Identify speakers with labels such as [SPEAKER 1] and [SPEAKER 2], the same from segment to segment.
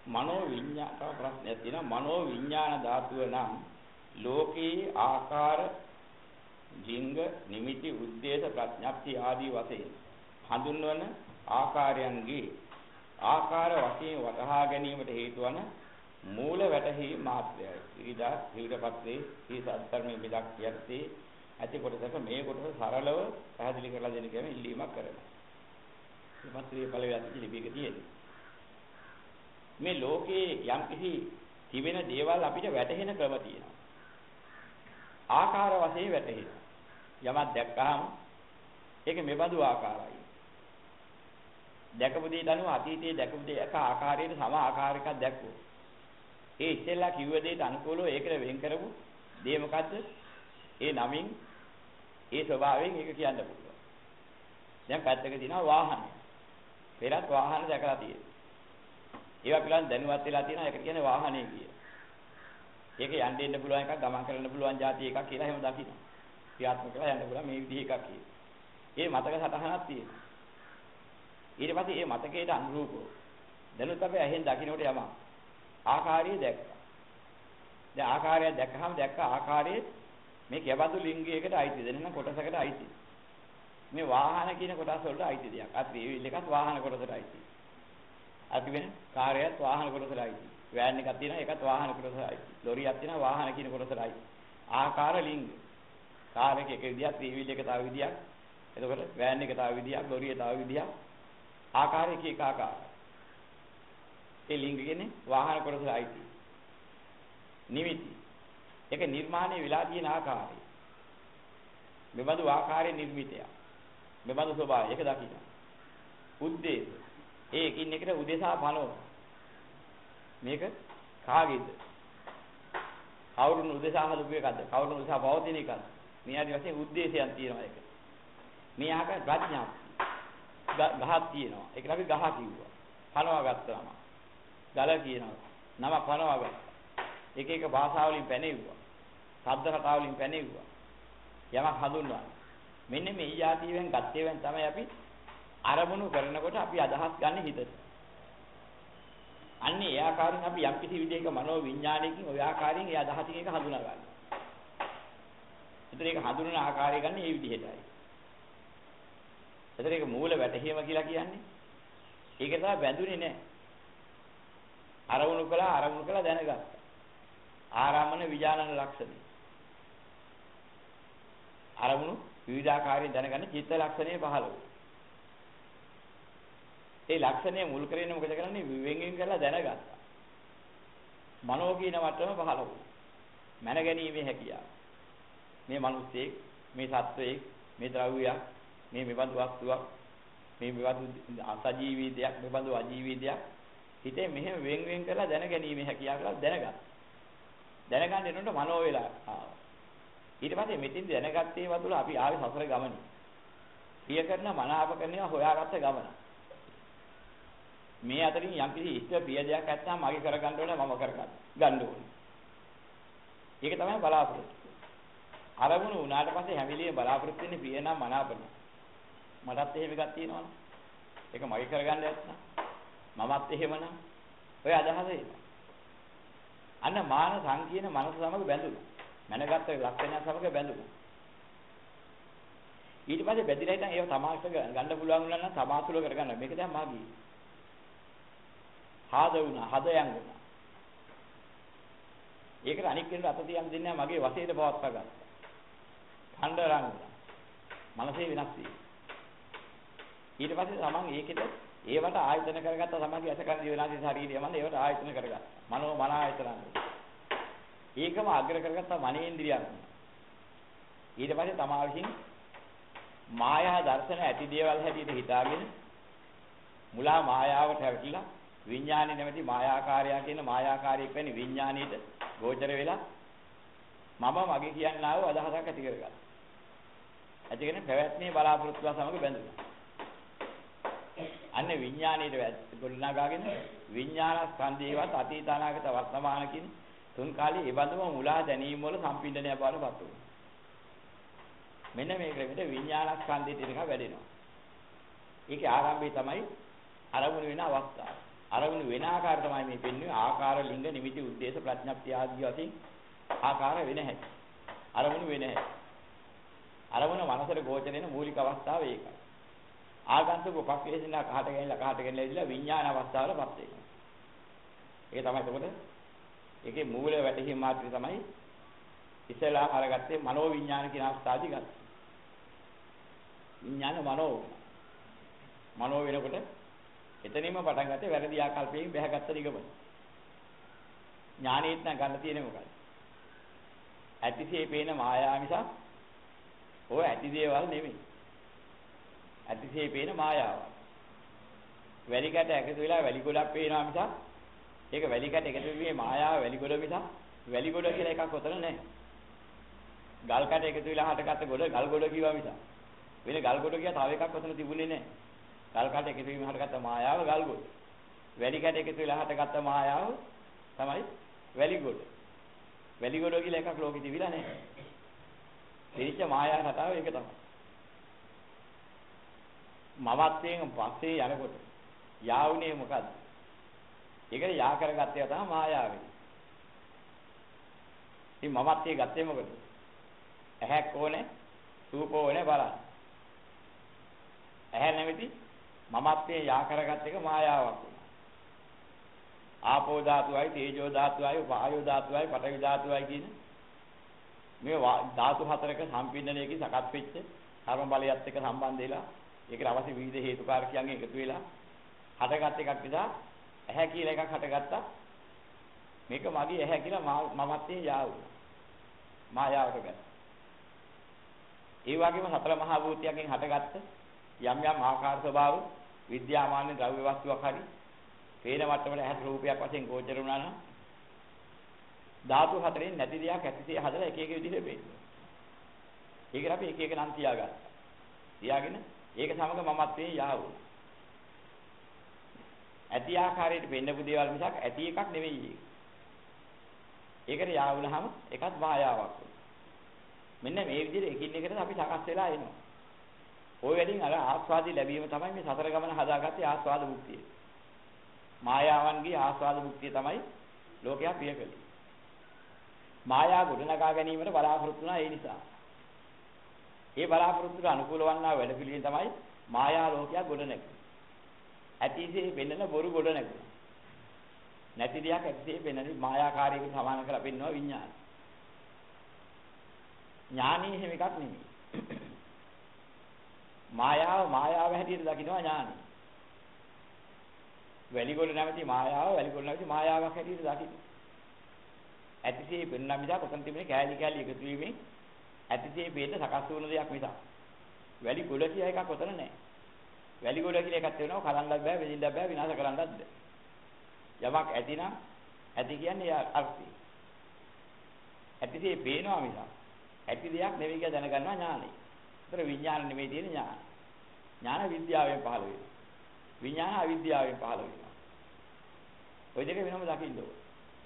[SPEAKER 1] මනෝ විඤ්ඤාණ ප්‍රශ්නයක් තියෙනවා. මනෝ විඤ්ඤාණ ධාතුව නම් ලෝකේ ආකාර ජිංග නිමිති උද්දේශ ප්‍රඥප්ති ආදී වශයෙන් හඳුන්වන ආකාරයන්ගේ ආකාර වශයෙන් වටහා ගැනීමට හේතු වන මූල වැටහි මාත්‍රයයි. ඊටපස්සේ මේ සත්‍යර්මයේ බෙදක් යටතේ ඇති කොටසක මේ කොටස සරලව පැහැදිලි කරලා දෙන්න කියන ඉල්ලීමක් කරනවා. ඊපස්සේ මේ පළවෙනි ලිපියක තියෙන්නේ මේ ලෝකේ යම් කිසි තිබෙන දේවල් අපිට වැටහෙන ක්‍රම තියෙනවා. ආකාර වශයෙන් වැටහෙනවා. යමක් දැක්කහම ඒක මෙබඳු ආකාරයි. දැකපු දෙයට අනුව අතීතයේ දැකපු දේ එක ආකාරයකට සම ආකාරයකක් දැක්වුවා. ඒ ඉස්සෙල්ලා කිව්ව දෙයට අනුකූලව ඒකට වෙන් කරපු දේ මොකද්ද? ඒ නමින් ඒ ස්වභාවයෙන් ඒක කියන්න පුළුවන්. දැන් පැත්තක තියෙනවා වාහන. පෙරත් වාහන දැකලා තියෙනවා. ඒවා පිළිබඳ දැනුවත් වෙලා තියෙනවා. ඒකට කියන්නේ වාහනේ කිය. ඒක යන්න දෙන්න පුළුවන් එකක්, ගමන් කරන්න පුළුවන් જાති එකක් කියලා එහෙම දකින්න. ක්‍රියාත්මක කරලා යන්න පුළුවන් මේ විදිහ එකක් කිය. ඒ මතක සටහනක් තියෙනවා. ඊට පස්සේ මේ මතකයට අනුරූපව දැනුත් අපි ඇහෙන් දකින්නකොට යමක් ආකාරය දැක්කා. දැන් ආකාරය දැක්කහම දැක්ක ආකාරයේ මේ කෙබඳු ලිංගයකට අයිතිද නැත්නම් කොටසකට අයිතිද? මේ වාහන කියන කොටස වලට අයිති දෙයක්. අපි මේ එකත් වාහන කොටසට අයිති. අපි වෙන කාර්යයත් වාහන කොටසට අයිති. වෑන් එකක් තියෙනවා ඒකත් වාහන කොටසට අයිති. ලොරියක් තියෙනවා වාහන කියන කොටසට අයිති. ආකාර ලිංග. කාර් එක විදියක්, ත්‍රිවිල් එක තව විදියක්. එතකොට වෑන් එක තව විදියක්, ලොරිය තව විදියක්. ආකාර එක ආකාරයි. ඒ ලිංග කියන්නේ වාහන කොටසට අයිති. නිමිති. ඒක නිර්මාණය වෙලා තියෙන ආකාරය. මෙබඳු ආකාරයේ නිර්මිතය. මෙබඳු ස්වභාවය ඒක දකින්න. උද්දේශ. ඒකින් එකට උදෙසා පනව. මේක කාගේද? කවුරුන් උදෙසා හදපු එකක්ද? කවුරුන් උදෙසා පවතින එකක්ද? මේ ආදි වශයෙන් උද්දේශයන් තියෙනවා ඒක. මේ ආකාර ප්‍රඥාව. ගහක් තියෙනවා. ඒකට අපි ගහ කිව්වා. පනවා ගත්තාම. ගල කියනවා. නම පනවා ගත්තා. එක එක භාෂාවලින් පැනෙව්වා. ශබ්ද කතාවලින් පැනෙව්වා. යමක් හඳුන්වනවා. මෙන්න මේ යාතියෙන් ගත්තේවෙන් තමයි අපි අරමුණු කරනකොට අපි අදහස් ගන්න හිතට. අන්නේ ඒ ආකාරයෙන් අපි යම් කිසි විදිහක මනෝ විඥාණයකින් ওই ආකාරයෙන් ඒ අදහසින් එක හඳුනා ගන්නවා. ඒතර ඒක හඳුනන ආකාරය ගන්න මේ විදිහටයි. ඒතර ඒක මූල වැටහීම කියලා කියන්නේ. ඒක තමයි බැඳුනේ නැහැ. අරමුණු කළා දැනගත්තා. ආරාමන විඥානන ලක්ෂණ. අරමුණු විවිධාකාරයෙන් දැනගන්න චිත්ත ලක්ෂණය පහළ වෙනවා. ඒ ලක්ෂණය මුල් කරගෙන මොකද කරන්නේ? විවෙන්ගෙන් කරලා දැනගත්තා. මනෝ කියන වටම පහළ වුණා. මන ගැනීමේ හැකියාව. මේ මිනිස්සෙක්, මේ සත්වයෙක්, මේ ද්‍රව්‍යයක්, මේ මෙබඳු වස්තුවක්, මේ මෙබඳු අසජීවී දෙයක්, මෙබඳු අජීවී දෙයක් හිතේ මෙහෙම වෙන් කරලා දැන ගැනීමේ හැකියාව කියලා දැනගත්තා. දැනගන්න එනකොට මනෝ වේලා ආවා. ඊට පස්සේ මෙතින් දැනගත්තේ වතුල අපි ආවේ සසර ගමනේ. පිය කරන මනාප කරනවා හොයාගත්ත ගමන. මේ අතරින් යම් කිසි ඉෂ්ට ප්‍රිය දෙයක් නැත්නම් මගේ කරගන්න ඕනේ මම කරගන්න. ගන්න ඕනේ. ඒක තමයි බලාපොරොත්තු. අරමුණු උනාට පස්සේ හැමිලියේ බලාපොරොත්තු වෙන්නේ ප්‍රිය නම් මනාප නම්. මටත් එහෙම එකක් තියෙනවනේ. ඒක මගේ කරගන්න නැත්නම් මමත් එහෙමනම් ඔය අදහස එනවා. අන්න මාන සංකීර්ණ මනස සමග බැඳුණා. මනගත්ත ලක්ෂණය සමග බැඳුණා. ඊට පස්සේ බැඳිලා ඉතින් ඒව තමාට ගන්න පුළුවන් වුණා නම් තමාතුල කරගන්න. මේක දැන් මාගේ. හාද වුණා, හදයන් වුණා. ඒකට අනික් කෙනෙකුට අත තියන්න දෙන්නේ නැහැ මගේ වශයෙන් පවත්වා ගන්න. ඛණ්ඩරං වුණා. මනසේ වෙනස් වී. ඊට පස්සේ තමන් ඒකෙට ඒවට ආයතන කරගත්ත සමාධිය ඇසකරන ජීවනාදී ශරීරය මන ඒවට ආයතන කරගත්තා. මනෝ මන ආයතන. ඒකම අග්‍ර කරගත්ත මනේන්ද්‍රියක්. ඊට පස්සේ තමා විසින් මායා දර්ශන ඇති දේවල් හැටියට හිතාගෙන මුලා මායාවට හැරිලා විඥානේ නැමැති මායාකාරය කියන මායාකාරයක් වෙන විඥානීයට ගෝචර වෙලා මම මගේ කියන්නා වූ අදහසක් ඇති කරගත්තා. ඇතිගෙන පැවැත්මේ බලාපොරොත්තුව සමග බැඳුණා. අන්න විඥානීයට ගොඩනගාගෙන විඥාන ස්කන්ධේවත් අතීත අනාගත වර්තමාන කියන තුන් කාලේ ඒ බඳුම මුලා දැනීම වල සම්පින්දනය බවටපත් වුණා. මෙන්න මේ ක්‍රමෙට විඥාන ස්කන්ධේ ටික වැඩෙනවා. ඒකේ ආරම්භය තමයි අරමුණු වෙන අවස්ථාව. අරමුණු වෙන ආකාරය තමයි මේ පෙන්වන්නේ. ආකාර, ලිංග, නිමිති, උද්දේශ, ප්‍රඥප්ති ආදී වශයෙන් ආකාර වෙන හැටි. අරමුණු වෙන හැටි. අරමුණ මනසට ගෝචර වෙන මූලික අවස්ථාව ඒකයි. ආගන්තුක උපක්ලේශන කහට ගෙනලා ඉඳලා විඥාන අවස්ථාවලපත් වෙනවා. ඒක තමයි එතකොට ඒකේ මූල වැටහීම මාත්‍රි තමයි ඉස්සලා අරගත්තේ මනෝ විඥාන කියන අවස්ථාවදී ගත්තා. විඥාන මනෝ වෙනකොට එතනින්ම පටන් ගත්තේ වැරදි ආකල්පයෙන් බැහැගත්ත නිගමන. ඥානෙත් නම් ගන්න තියෙන්නේ මොකක්ද? ඇතිසේ පේන මායාව මිසක් ඔය ඇති දේවල් නෙමෙයි. ඇතිසේ පේන මායාව. වැලි කැට එකතු වෙලා වැලි ගොඩක් පේනවා මිසක් ඒක වැලි කැට එකතු වෙන්නේ මායාව වැලි ගොඩ මිසක් වැලි ගොඩ කියලා එකක් ඔතන නැහැ. ගල් කැට එකතු වෙලා හටගත්ත ගොඩ ගල් ගොඩ කිව්වා මිසක් වෙන ගල් ගොඩ කියලා තව එකක් ඔතන තිබුණේ නැහැ. ගල් කැට එකතු වීම හටගත්ත මායාව ගල් ගොඩ. වැලි කැට එකතු වෙලා හටගත්ත මායාව තමයි වැලි ගොඩ. වැලි ගොඩ කියලා එකක් ලෝකෙ තිබිලා නැහැ. දෙවිච්ච මායා කතාව ඒක තමයි. මමත්වයෙන් පස්සේ යනකොට යාවුනේ මොකද්ද? ඒකට යා කරගත්තේ තමයි මායාවයි. ඉතින් මමත්වයේ ගත්තේ මොකද? ඇහැක් ඕනේ, රූප ඕනේ බලන්න. ඇහැ නැමෙති මමත්වයේ යා කරගත්ත එක මායාවක් වුණා. ආපෝ ධාතුවයි, තේජෝ ධාතුවයි, වායෝ ධාතුවයි, පඨවි ධාතුවයි කියන මේ ධාතු හතරක සම්පින්නණයකින් සකස් වෙච්ච කර්ම බලයත් එක්ක සම්බන්ධ වෙලා ඒකට අවශ්‍ය විවිධ හේතුකාරකයන් එකතු වෙලා හටගත් එකක් නිසා ඇහැ කියලා එකක් හටගත්තා. මේක මගේ ඇහැ කියලා මමත්වයේ යාවුණා. මායාවට ගත්තා. ඒ වගේම සතර මහා භූතයන්ගෙන් හටගත්ත යම් යම් ආකාර ස්වභාව විද්‍යාමාන ද්‍රව්‍ය වස්තුවක් හරි පේන මට්ටමට ඇහැ රූපයක් වශයෙන් ගෝචර වුණා නම් ධාතු හතරෙන් නැති දෙයක් ඇතිසේ හදලා එක එක විදිහට බෙදෙනවා. ඒකට අපි එක එක නම් තියාගත්තා. තියාගෙන ඒක සමග මමත්වයේ යාවුණා. ඇති ආකාරයට වෙන්නපු දේවල් මිසක් ඇති එකක් නෙවෙයි ඒක. ඒකට යාවුනහම එකත් මායාවක්. මෙන්න මේ විදිහට එකින් එකට අපි සකස් වෙලා එනවා. ওই වැඩින් අර ආස්වාදී ලැබීම තමයි මේ සතර ගමන හදාගත්තේ ආස්වාද මුක්තිය. මායාවන්ගේ ආස්වාද මුක්තිය තමයි ලෝකයා ප්‍රිය කළේ. මායා ගොඩනගා ගැනීමට බලාපොරොත්තු වුණා ඒ නිසා. ඒ බලාපොරොත්තුට අනුකූල වන්නා වැඩ පිළිවෙල තමයි මායා ලෝකයක් ගොඩනැගෙන්නේ. ඇතිසේ වෙන්නන බොරු ගොඩනැගෙනවා. නැති දෙයක් ඇතිසේ වෙන්නන මායාකාරීකව සමාන කරලා පෙන්වනවා විඥාන. ඥානීය හැම එකක් නෙමෙයි. මායාව හැටියට දකින්නවා ඥානි. වැලිගොඩ නැමැති මායාවක් හැටියට දකින්න. ඇතිසේ වෙන්නන මිසක් ඔතන තිබෙන කෑලි කෑලි එකතු වීමෙන් ඇතිසේ වේද සකස් වුණ දෙයක් මිසක් වැලි ගොඩ කියලා එකක් ඔතන නැහැ. වැලි ගොඩ කියලා එකක් තියෙනවා කලන්නත් බෑ, වෙදින්නත් බෑ, විනාශ කරන්නත් බෑ. යමක් ඇතිනම් ඇති කියන්නේ අර්ථය. ඇතිසේ පේනවා මිසක් ඇති දෙයක් නෙවෙයි කියලා දැනගන්නවා ඥානෙ. ඒතර විඥාන නෙවෙයි තියෙන ඥාන. ඥාන විද්‍යාවෙන් පහළ වෙනවා. විඥාන අවිද්‍යාවෙන් පහළ වෙනවා. ඔය දෙක වෙනම දකින්න ඕන.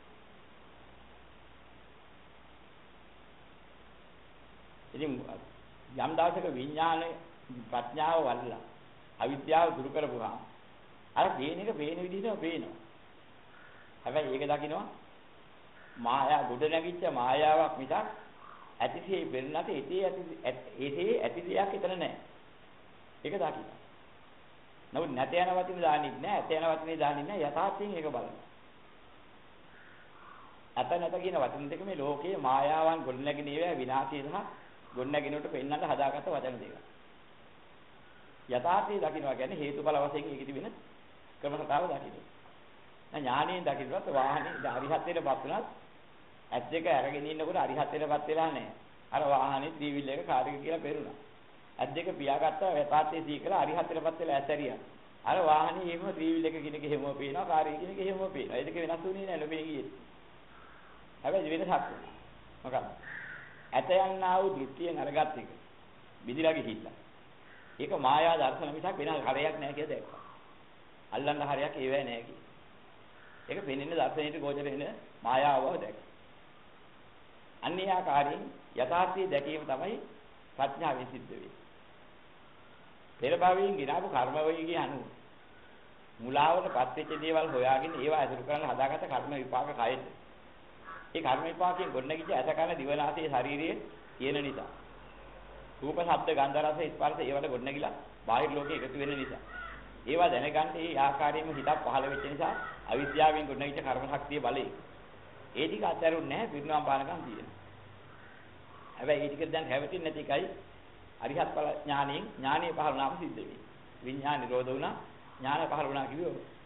[SPEAKER 1] ඉතින් යම් දවසක විඥානයේ ප්‍රඥාව වල්ලා අවිද්‍යාව දුරු කරපුවා අර පේන එක පේන විදිහටම පේනවා. හැබැයි ඒක දකින්නවා මායා ගොඩ නැගිච්ච මායාවක් මිසක් ඇතිසේ වෙන්නත් ඒතේ ඇති දෙයක් එතන නැහැ. ඒක දකින්න. නමුත් නැත යන වචනේ දාන්නේ නැහැ, ඇත යන වචනේ දාන්නේ නැහැ. යථාර්ථයෙන් ඒක බලන්න. ඇත නැත කියන වචන දෙක මේ ලෝකයේ මායාවන් ගොඩ නැගින ඒවා විනාශය සහ ගොඩ නැගිනකොට පෙන්වන්න හදාගත්ත වචන දෙක. යථාර්ථය දකින්නවා කියන්නේ හේතුඵල වශයෙන් ඒකෙ තිබෙන ක්‍රමසතාව දකින්න. දැන් ඥානයෙන් දකින්නත් වාහනේ අරිහත්ත්වයටපත් වුණත් ඇස් දෙක අරගෙන ඉන්නකොට අරිහත්ත්වයටපත් වෙලා නැහැ. අර වාහනේ ත්‍රිවිල් එක කාර් එක කියලා පෙරුණා. ඇස් දෙක පියාගත්තා යථාර්ථයේ සීකලා අරිහත්ත්වයටපත් වෙලා ඇස් ඇරියා. අර වාහනේ එහෙම ත්‍රිවිල් එක කිනක එහෙම පේනවා, කාර් එක කිනක එහෙම පේනවා. ඒ දෙක වෙනස් වුණේ නැහැ නෙමෙයි ගියේ. හැබැයි වෙනසක් වුණා. මොකක්ද? ඇත යන්නා වූ දෘෂ්ටියෙන් අරගත් එක. විදිලා ගිහිල්ලා. ඒක මායා දර්ශන මිසක් වෙන හරයක් නැහැ කියලා දැක්කා. අල්ලන්න හරයක් ඒවැ නැහැ කියලා. ඒක පෙනෙන දර්ශනයේ ගෝචර වෙන මායාවව දැක්කා. අන්‍යාකාරයෙන් යථාර්ථය දැකීම තමයි ප්‍රඥාවෙන් සිද්ධ වෙන්නේ. පෙර භවයෙන් ගිනාපු කර්ම වේගය අනුව මුලාවටපත් වෙච්ච දේවල් හොයාගෙන ඒවා අසුරු කරලා හදාගත්ත කර්ම විපාක කයෙත්. ඒ කර්ම විපාකයෙන් ගොඩනැගිච්ච ඇස කන දිව නාසය ශරීරයේ තියෙන නිසා. රූප ශබ්ද ගන්ධ රස ස්පර්ශ ඒවට ගොඩනැගිලා බාහිර ලෝකේ එකතු වෙන නිසා. ඒවා දැනගන්න ඒ ආකාරයෙන්ම හිතක් පහළ වෙච්ච නිසා අවිද්‍යාවෙන් ගොඩනැගිච්ච කර්ම ශක්තිය බලේ. ඒ ටික අත්හැරුන්නේ නැහැ පිරිනවම් පානකම් තියෙනවා. හැබැයි ඒ ටික දැන් හැවටින්නේ නැති එකයි අරිහත් ඵල ඥාණයෙන් ඥානෙ පහළ වුණාම සිද්ධ වෙන්නේ. විඥාන නිරෝධ වුණා ඥාන පහළ වුණා කිව්වොත්